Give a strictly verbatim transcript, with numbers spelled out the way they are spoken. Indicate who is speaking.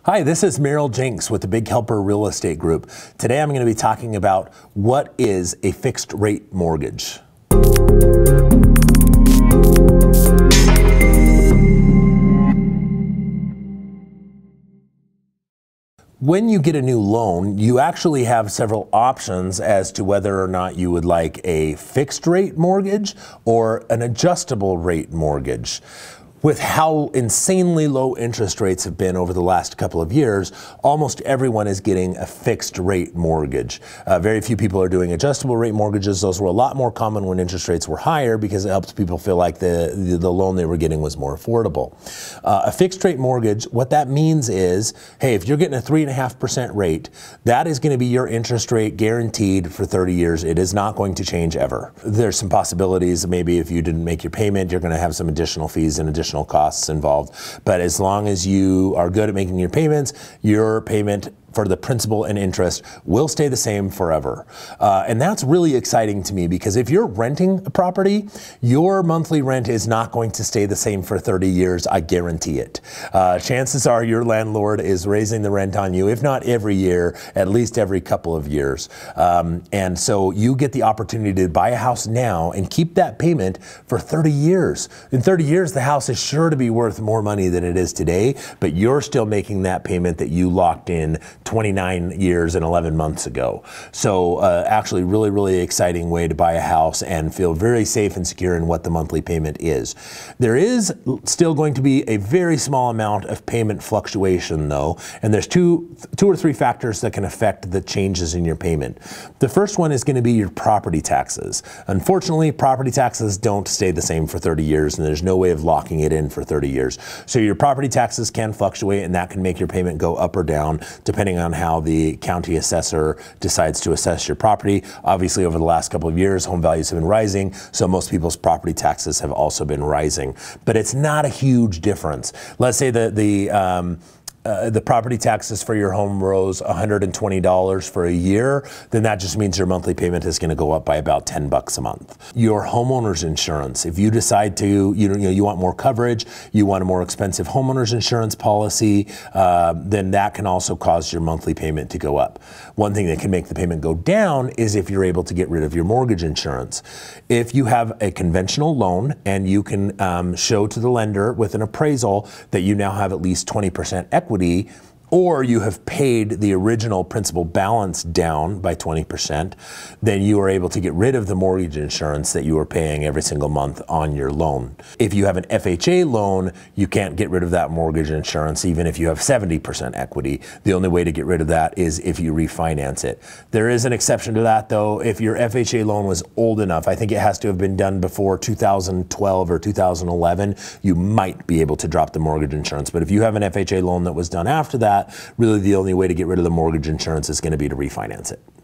Speaker 1: Hi, this is Merrill Jinks with the Big Helper Real Estate Group. Today I'm going to be talking about what is a fixed rate mortgage. When you get a new loan, you actually have several options as to whether or not you would like a fixed rate mortgage or an adjustable rate mortgage. With how insanely low interest rates have been over the last couple of years, almost everyone is getting a fixed rate mortgage. Uh, very few people are doing adjustable rate mortgages. Those were a lot more common when interest rates were higher because it helped people feel like the, the, the loan they were getting was more affordable. Uh, a fixed rate mortgage, what that means is, hey, if you're getting a three and a half percent rate, that is going to be your interest rate guaranteed for thirty years. It is not going to change ever. There's some possibilities. Maybe if you didn't make your payment, you're going to have some additional fees and additional costs involved. But as long as you are good at making your payments, your payment for the principal and interest will stay the same forever. Uh, and that's really exciting to me because if you're renting a property, your monthly rent is not going to stay the same for thirty years, I guarantee it. Uh, chances are your landlord is raising the rent on you, if not every year, at least every couple of years. Um, and so you get the opportunity to buy a house now and keep that payment for thirty years. In thirty years, the house is sure to be worth more money than it is today, but you're still making that payment that you locked in twenty-nine years and eleven months ago. So uh, actually really, really exciting way to buy a house and feel very safe and secure in what the monthly payment is. There is still going to be a very small amount of payment fluctuation though, and there's two, two or three factors that can affect the changes in your payment. The first one is going to be your property taxes. Unfortunately, property taxes don't stay the same for thirty years and there's no way of locking it in for thirty years. So your property taxes can fluctuate and that can make your payment go up or down depending on how the county assessor decides to assess your property. Obviously, over the last couple of years, home values have been rising, so most people's property taxes have also been rising. But it's not a huge difference. Let's say that the um, Uh, the property taxes for your home rose one hundred twenty dollars for a year, then that just means your monthly payment is going to go up by about ten bucks a month. Your homeowner's insurance, if you decide to, you know, you, know, you want more coverage, you want a more expensive homeowner's insurance policy, uh, then that can also cause your monthly payment to go up. One thing that can make the payment go down is if you're able to get rid of your mortgage insurance. If you have a conventional loan and you can um, show to the lender with an appraisal that you now have at least twenty percent equity, or you have paid the original principal balance down by twenty percent, then you are able to get rid of the mortgage insurance that you are paying every single month on your loan. If you have an F H A loan, you can't get rid of that mortgage insurance even if you have seventy percent equity. The only way to get rid of that is if you refinance it. There is an exception to that though. If your F H A loan was old enough, I think it has to have been done before two thousand twelve or two thousand eleven, you might be able to drop the mortgage insurance. But if you have an F H A loan that was done after that, really the only way to get rid of the mortgage insurance is going to be to refinance it.